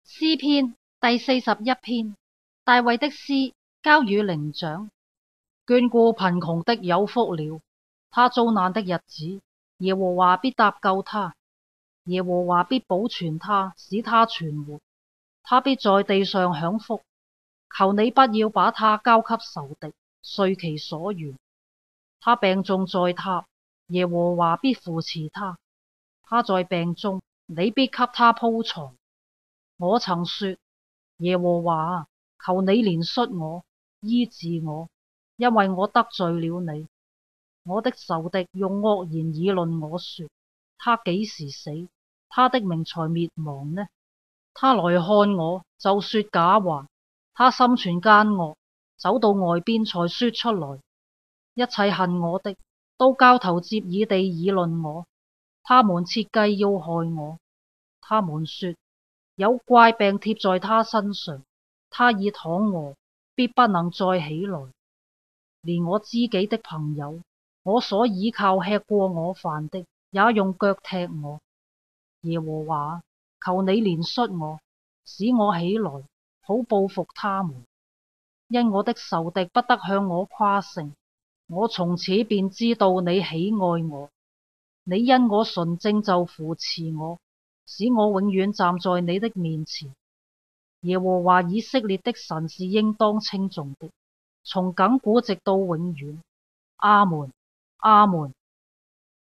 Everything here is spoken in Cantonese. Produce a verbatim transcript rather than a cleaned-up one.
詩篇第四十一篇，大衛的詩，交與伶長。眷顧貧窮的有福了，他遭難的日子，耶和華必搭救他，耶和華必保存他，使他存活，他必在地上享福。求你不要把他交給仇敵，遂其所願。他病重在榻，耶和華必扶持他，他在病中，你必給他鋪床。我曾說，耶和華，求你憐恤我，醫治我，因為我得罪了你。我的仇敵用惡言議論我說，他幾時死，他的名才滅亡呢？他來看我就說假話，他心存奸惡，走到外邊才說出來。一切恨我的都交頭接耳地議論我，他們設計要害我。他們說，有怪病貼在他身上，他已躺臥，必不能再起來。連我知己的朋友，我所倚靠吃過我飯的，也用腳踢我。耶和華，求你憐恤我，使我起來，好報復他們。因我的仇敵不得向我誇勝，我從此便知道你喜愛我。你因我純正就扶持我，使我永遠站在你的面前。耶和華以色列的神是應當稱頌的，從亙古直到永遠。阿門，阿門。